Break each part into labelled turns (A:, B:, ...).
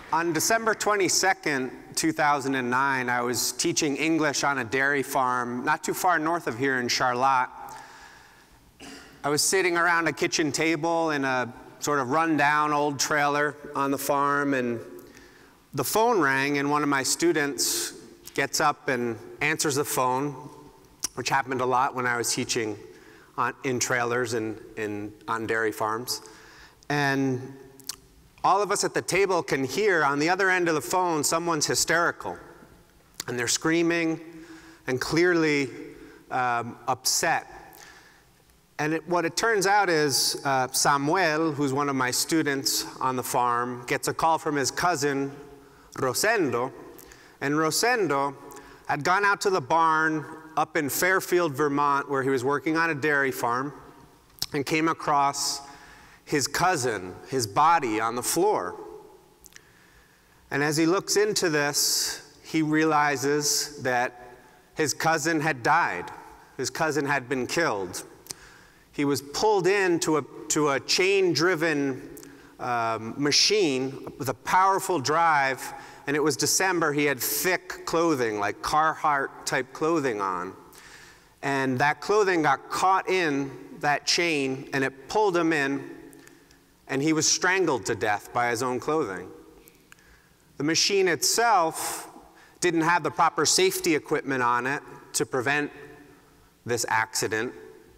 A: On December 22nd, 2009, I was teaching English on a dairy farm not too far north of here in Charlotte. I was sitting around a kitchen table in a sort of rundown old trailer on the farm, and the phone rang, and one of my students gets up and answers the phone, which happened a lot when I was teaching in trailers and on dairy farms. And all of us at the table can hear on the other end of the phone someone's hysterical, and they're screaming and clearly upset. And what it turns out is Samuel, who's one of my students on the farm, gets a call from his cousin, Rosendo, and Rosendo had gone out to the barn up in Fairfield, Vermont, where he was working on a dairy farm, and came across his cousin, his body on the floor. And as he looks into this, he realizes that his cousin had died. His cousin had been killed. He was pulled into a chain-driven machine with a powerful drive, and it was December. He had thick clothing, like Carhartt-type clothing on. And that clothing got caught in that chain, and it pulled him in, and he was strangled to death by his own clothing. The machine itself didn't have the proper safety equipment on it to prevent this accident.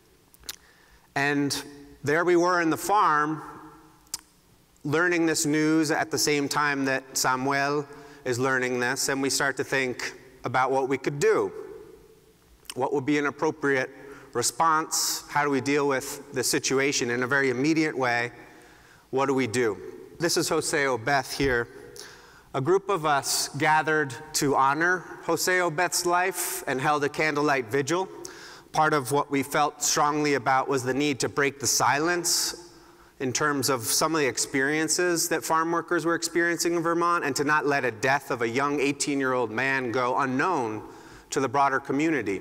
A: And there we were in the farm, learning this news at the same time that Samuel is learning this, and we start to think about what we could do. What would be an appropriate response? How do we deal with the situation in a very immediate way? What do we do? This is Jose Obeth here. A group of us gathered to honor Jose Obeth's life and held a candlelight vigil. Part of what we felt strongly about was the need to break the silence in terms of some of the experiences that farm workers were experiencing in Vermont, and to not let a death of a young 18-year-old man go unknown to the broader community.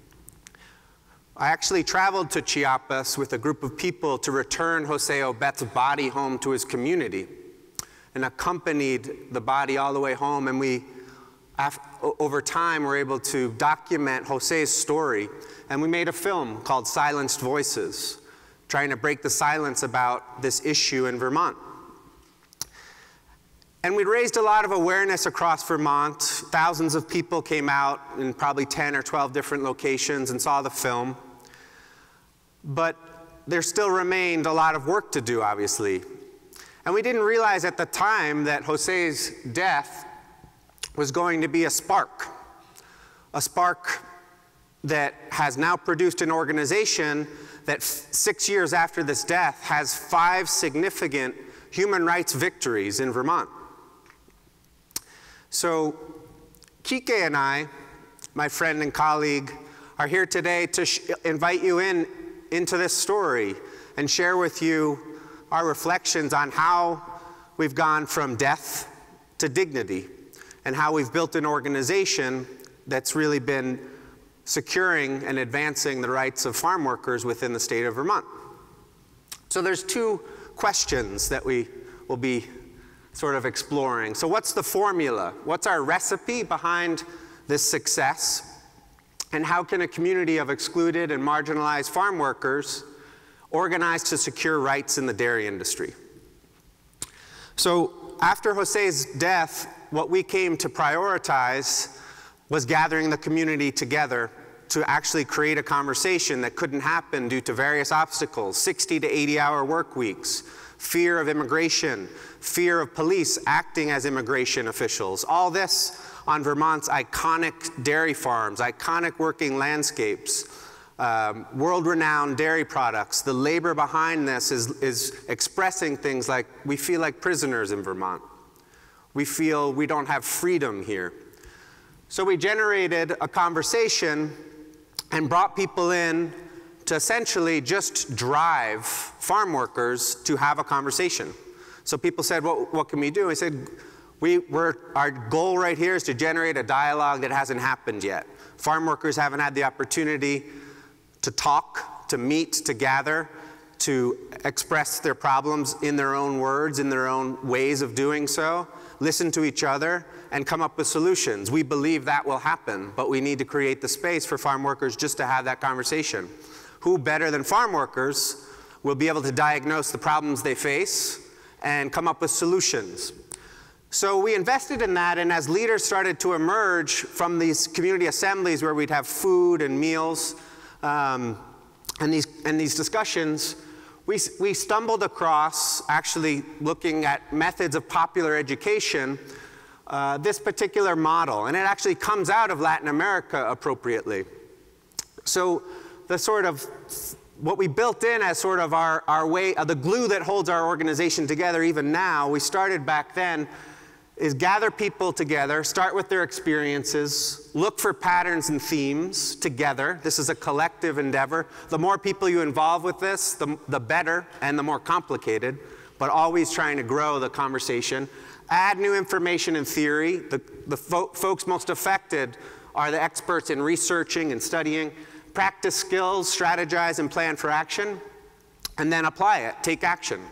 A: I actually traveled to Chiapas with a group of people to return Jose Obeth's body home to his community, and accompanied the body all the way home, and we, over time, were able to document Jose's story, and we made a film called Silenced Voices, trying to break the silence about this issue in Vermont. And we'd raised a lot of awareness across Vermont. Thousands of people came out in probably 10 or 12 different locations and saw the film. But there still remained a lot of work to do, obviously. And we didn't realize at the time that Jose's death was going to be a spark that has now produced an organization that 6 years after this death has 5 significant human rights victories in Vermont. So Kike and I, my friend and colleague, are here today to invite you into this story and share with you our reflections on how we've gone from death to dignity, and how we've built an organization that's really been securing and advancing the rights of farm workers within the state of Vermont. So there's 2 questions that we will be sort of exploring. So what's the formula? What's our recipe behind this success? And how can a community of excluded and marginalized farm workers organize to secure rights in the dairy industry? So after Jose's death, what we came to prioritize was gathering the community together to actually create a conversation that couldn't happen due to various obstacles: 60 to 80-hour work weeks, fear of immigration, fear of police acting as immigration officials. All this on Vermont's iconic dairy farms, iconic working landscapes, world-renowned dairy products. The labor behind this is expressing things like, we feel like prisoners in Vermont. We feel we don't have freedom here. So we generated a conversation and brought people in to essentially just drive farm workers to have a conversation. So people said, what can we do? I said, our goal right here is to generate a dialogue that hasn't happened yet. Farm workers haven't had the opportunity to talk, to meet, to gather, to express their problems in their own words, in their own ways of doing so. listen to each other, and come up with solutions. We believe that will happen, but we need to create the space for farm workers just to have that conversation. Who better than farm workers will be able to diagnose the problems they face and come up with solutions? So we invested in that, and as leaders started to emerge from these community assemblies where we'd have food and meals and these discussions, we stumbled across, actually looking at methods of popular education, this particular model. And it actually comes out of Latin America appropriately. So the sort of, what we built in as sort of our way, the glue that holds our organization together even now, we started back then, is gather people together, start with their experiences, look for patterns and themes together. This is a collective endeavor. The more people you involve with this, the better and the more complicated, but always trying to grow the conversation. Add new information and theory. The folks most affected are the experts in researching and studying. Practice skills, strategize and plan for action, and then apply it, take action.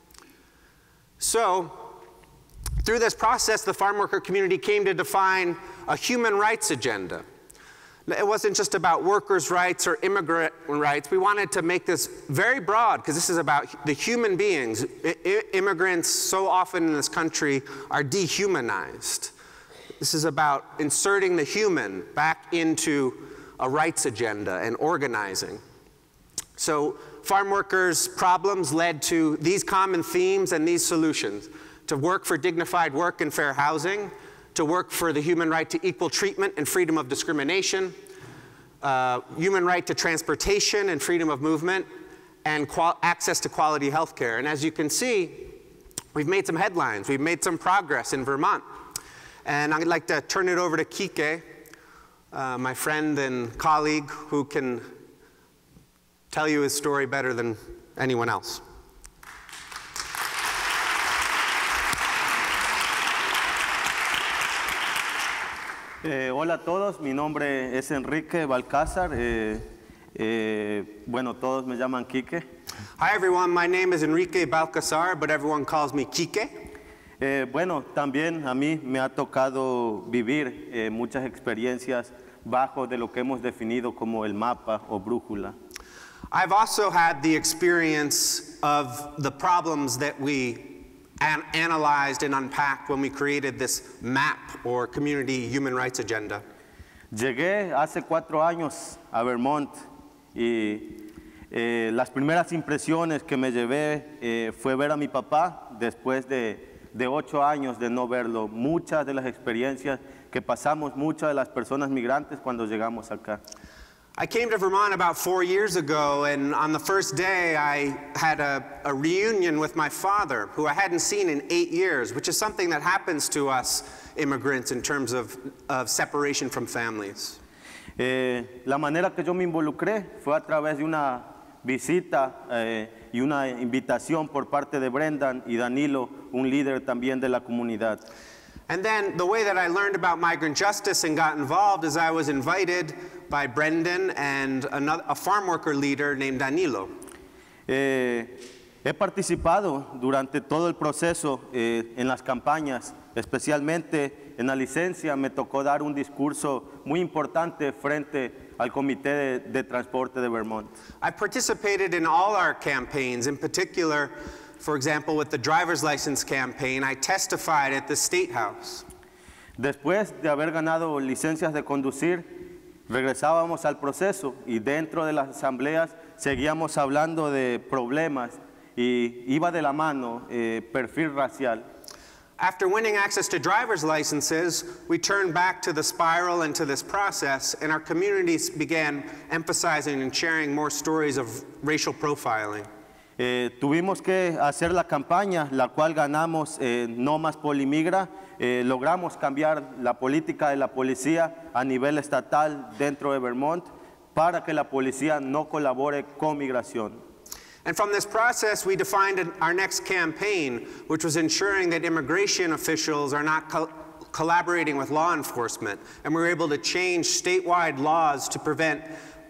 A: So, through this process, the farm worker community came to define a human rights agenda. It wasn't just about workers' rights or immigrant rights. We wanted to make this very broad, because this is about the human beings. Immigrants so often in this country are dehumanized. This is about inserting the human back into a rights agenda and organizing. So farm workers' problems led to these common themes and these solutions: to work for dignified work and fair housing, to work for the human right to equal treatment and freedom of discrimination, human right to transportation and freedom of movement, and access to quality health care. And as you can see, we've made some headlines. We've made some progress in Vermont. And I'd like to turn it over to Kike, my friend and colleague, who can tell you his story better than anyone else.
B: Hola a todos, mi nombre es Enrique Balcázar. Bueno, todos me llaman Quique.
A: Hi everyone, my name is Enrique Balcázar, but everyone calls me Quique.
B: Bueno, también a mí me ha tocado vivir muchas experiencias bajo de lo que hemos definido como el mapa o brújula.
A: I've also had the experience of the problems that we analyzed and unpacked when we created this map or community human rights agenda.
B: Llegué hace 4 años a Vermont y las primeras impresiones que me llevé fue ver a mi papá después de 8 años de no verlo. Muchas de las experiencias que pasamos, muchas de las personas migrantes cuando llegamos acá.
A: I came to Vermont about 4 years ago, and on the first day I had a reunion with my father, who I hadn't seen in 8 years, which is something that happens to us immigrants in terms of separation from families.
B: La manera que yo me involucré fue a través de una visita y una invitación por parte de Brendan y Danilo, un líder también de la comunidad.
A: And then the way that I learned about migrant justice and got involved is I was invited by Brendan and a farm worker leader named Danilo.
B: He participado durante todo el proceso en las campañas, especialmente en la licencia me tocó dar un discurso muy importante frente al Comité de Transporte de Vermont.
A: I participated in all our campaigns, in particular, for example, with the driver's license campaign. I testified at the State House.
B: Después de haber ganado licencias de conducir, regresábamos al proceso y dentro de las asambleas seguíamos hablando de problemas y iba de la mano perfil racial.
A: After winning access to driver's licenses, we turned back to the spiral and to this process, and our communities began emphasizing and sharing more stories of racial profiling.
B: Tuvimos que hacer la campaña, la cual ganamos No Más Polimigra. Logramos cambiar la política de la policía a nivel estatal dentro de Vermont para que la policía no colabore con migración.
A: And from this process, we defined our next campaign, which was ensuring that immigration officials are not collaborating with law enforcement. And we were able to change statewide laws to prevent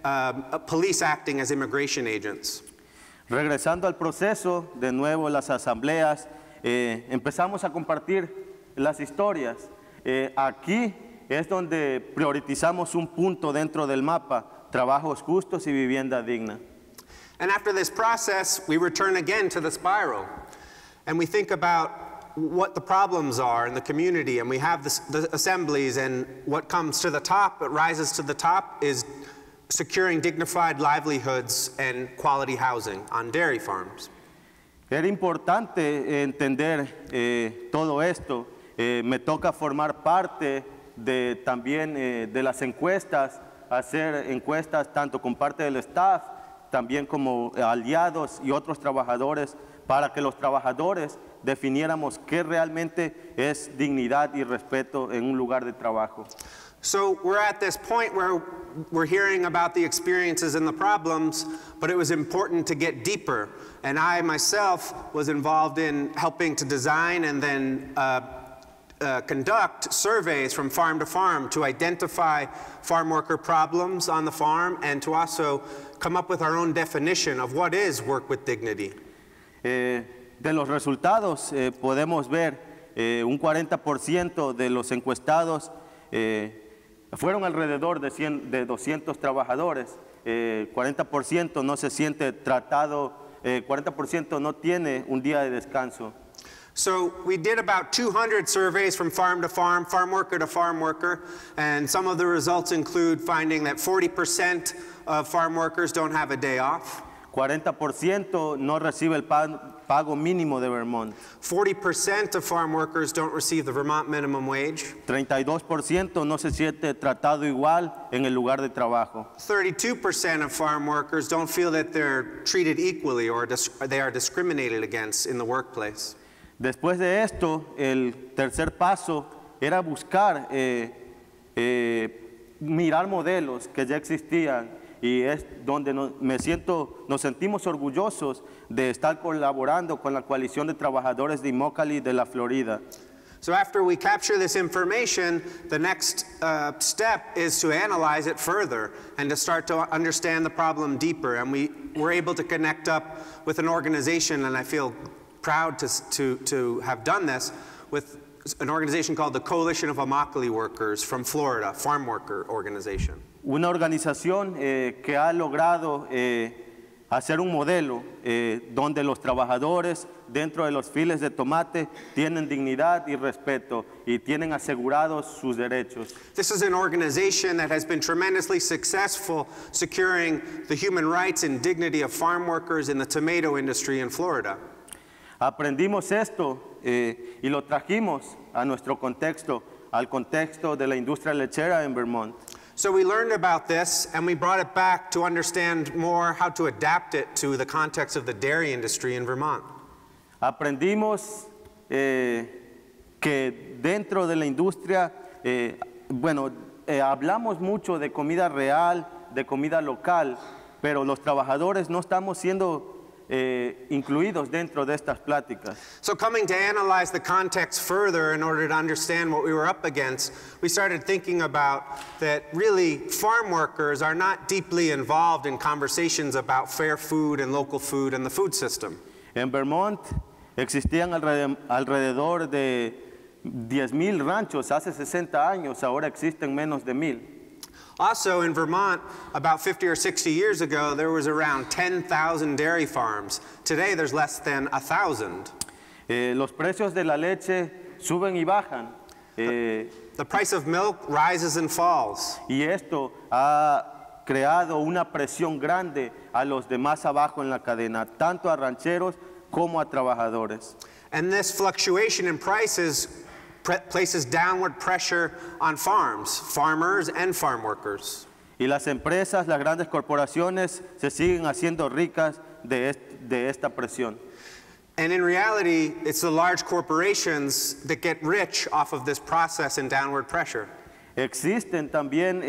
A: police acting as immigration agents.
B: Regresando al proceso, de nuevo las asambleas, empezamos a compartir las historias. Aquí es donde priorizamos un punto dentro del mapa, trabajos justos y vivienda digna.
A: And after this process, we return again to the spiral. And we think about what the problems are in the community, and we have the assemblies, and what comes to the top, what rises to the top, is securing dignified livelihoods and quality housing on dairy farms.
B: Era importante entender todo esto. Me toca formar parte también de las encuestas, hacer encuestas tanto con parte del staff, también como aliados y otros trabajadores, para que los trabajadores definiéramos qué realmente es dignidad y respeto en un lugar de trabajo.
A: So we're at this point where we're hearing about the experiences and the problems, but it was important to get deeper. And I myself was involved in helping to design and then conduct surveys from farm to farm to identify farm worker problems on the farm and to also come up with our own definition of what is work with dignity.
B: De los resultados podemos ver un 40% de los encuestados fueron alrededor de 200 trabajadores, 40% no se siente tratado, 40% no tiene un día de descanso.
A: So we did about 200 surveys from farm to farm, farm worker, and some of the results include finding that 40% of farm workers don't have a day off.
B: 40% no recibe el pago mínimo de Vermont.
A: 40% of farm workers don't receive the Vermont minimum wage.
B: 32% no se siente tratado igual en el lugar de trabajo.
A: 32% of farm workers don't feel that they're treated equally or they are discriminated against in the workplace.
B: Después de esto, el tercer paso era buscar, mirar modelos que ya existían, y es donde nos sentimos orgullosos de estar colaborando con la coalición de trabajadores de Immokalee de la Florida.
A: So after we capture this information, the next step is to analyze it further and to start to understand the problem deeper. And we were able to connect up with an organization, and I feel proud to have done this, with an organization called the Coalition of Immokalee Workers from Florida, farm worker organization.
B: Una organización que ha logrado hacer un modelo donde los trabajadores dentro de los files de tomate tienen dignidad y respeto y tienen asegurados sus derechos.
A: This is an organization that has been tremendously successful securing the human rights and dignity of farm workers in the tomato industry in Florida.
B: Aprendimos esto y lo trajimos a nuestro contexto, al contexto de la industria lechera en Vermont.
A: So we learned about this and we brought it back to understand more how to adapt it to the context of the dairy industry in Vermont.
B: Aprendimos que dentro de la industria, hablamos mucho de comida real, de comida local, pero los trabajadores no estamos siendo incluidos dentro de estas pláticas.
A: So coming to analyze the context further in order to understand what we were up against, we started thinking about that really farm workers are not deeply involved in conversations about fair food and local food and the food system.
B: En Vermont existían alrededor de 10,000 ranchos hace 60 años, ahora existen menos de 1,000.
A: Also in Vermont, about 50 or 60 years ago, there was around 10,000 dairy farms. Today, there's less than 1,000.
B: Los precios de la leche suben y bajan.
A: The price of milk rises and falls.
B: Y esto ha creado una presión grande a los demás abajo en la cadena, tanto a rancheros como a trabajadores.
A: And this fluctuation in prices places downward pressure on farmers and farm workers.
B: Y las empresas, las grandes corporaciones se siguen haciendo ricas de esta presión.
A: And in reality, it's the large corporations that get rich off of this process and downward pressure.
B: Existen también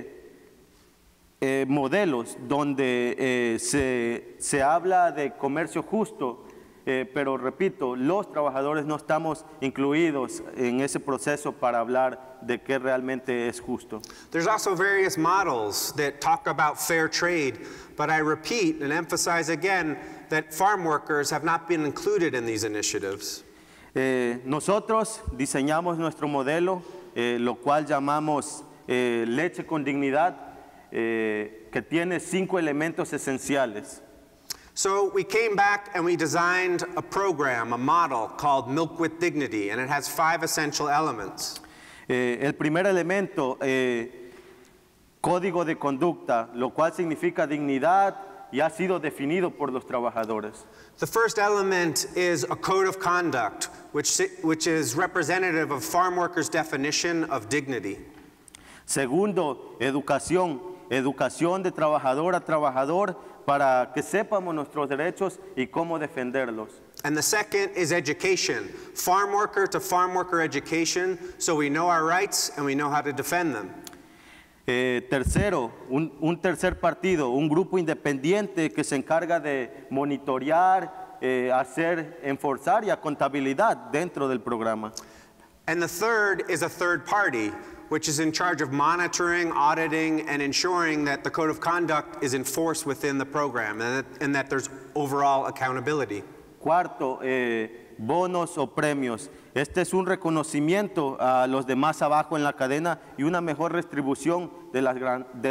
B: modelos donde se habla de comercio justo, pero repito, los trabajadores no estamos incluidos en ese proceso para hablar de qué realmente es justo.
A: There's also various models that talk about fair trade, but I repeat and emphasize again that farm workers have not been included in these initiatives.
B: Nosotros diseñamos nuestro modelo, lo cual llamamos Leche con Dignidad, que tiene 5 elementos esenciales.
A: So we came back and we designed a program, a model called Milk with Dignity, and it has 5 essential elements.
B: El primer elemento, código de conducta, lo cual significa dignidad y ha sido definido por los trabajadores.
A: The first element is a code of conduct, which is representative of farm workers' definition of dignity.
B: Segundo, educación, educación de trabajador a trabajador para que sepamos nuestros derechos y cómo defenderlos.
A: And the second is education, farm worker to farm worker education, so we know our rights and we know how to defend them.
B: Tercero, un tercer partido, un grupo independiente que se encarga de monitorear, enforzar y a contabilidad dentro del programa.
A: And the third is a third party, which is in charge of monitoring, auditing, and ensuring that the code of conduct is enforced within the program and that there's overall accountability.
B: Cuarto, bonos o premios. Este es un reconocimiento a los demás abajo en la cadena y una mejor distribución de las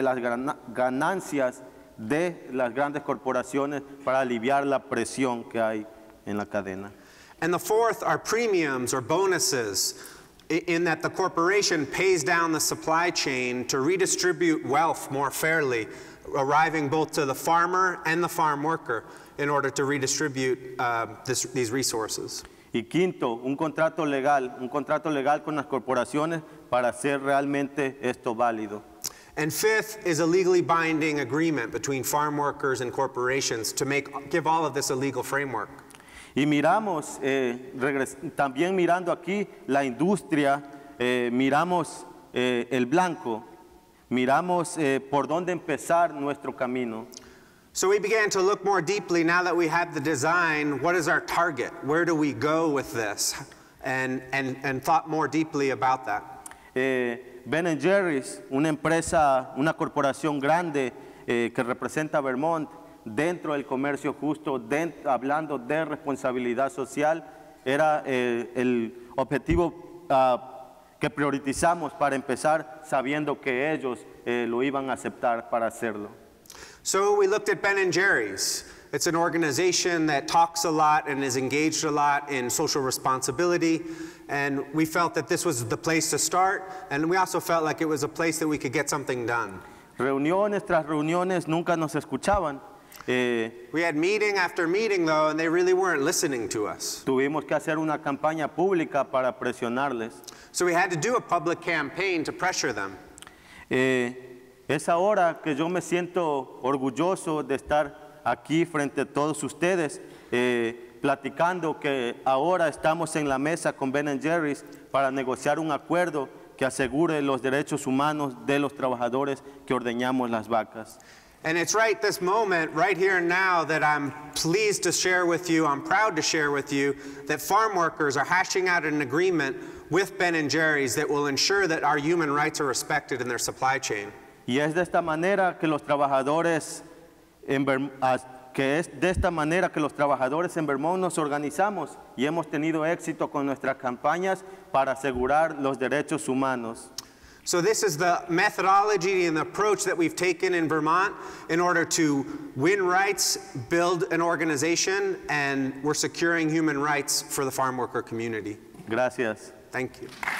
B: ganancias de las grandes corporaciones para aliviar la presión que hay en la cadena.
A: And the fourth are premiums or bonuses, in that the corporation pays down the supply chain to redistribute wealth more fairly, arriving both to the farmer and the farm worker in order to redistribute these resources.
B: Y quinto, un contrato legal con las corporaciones para hacer realmente esto válido.
A: And fifth is a legally binding agreement between farm workers and corporations to give all of this a legal framework.
B: Y miramos, también mirando aquí la industria, miramos el blanco, miramos por dónde empezar nuestro camino.
A: So we began to look more deeply, now that we had the design, what is our target? Where do we go with this? And thought more deeply about that.
B: Ben & Jerry's, una empresa, una corporación grande que representa a Vermont dentro del comercio justo, hablando de responsabilidad social, era el objetivo que priorizamos para empezar, sabiendo que ellos lo iban a aceptar para hacerlo.
A: So we looked at Ben & Jerry's. It's an organization that talks a lot and is engaged a lot in social responsibility, and we felt that this was the place to start, and we also felt like it was a place that we could get something done.
B: Reuniones tras reuniones nunca nos escuchaban.
A: We had meeting after meeting, though, and they really weren't listening to us.
B: Tuvimos que hacer una campaña pública para presionarles.
A: So we had to do a public campaign to pressure them.
B: Es ahora que yo me siento orgulloso de estar aquí frente a todos ustedes, platicando que ahora estamos en la mesa con Ben & Jerry's para negociar un acuerdo que asegure los derechos humanos de los trabajadores que ordeñamos las vacas.
A: And it's right this moment, right here and now, that I'm pleased to share with you, I'm proud to share with you, that farm workers are hashing out an agreement with Ben & Jerry's that will ensure that our human rights are respected in their supply chain.
B: Y es de esta manera que los trabajadores en Vermont nos organizamos y hemos tenido éxito con nuestras campañas para asegurar los derechos humanos.
A: So this is the methodology and the approach that we've taken in Vermont in order to win rights, build an organization, and we're securing human rights for the farm worker community.
B: Gracias.
A: Thank you.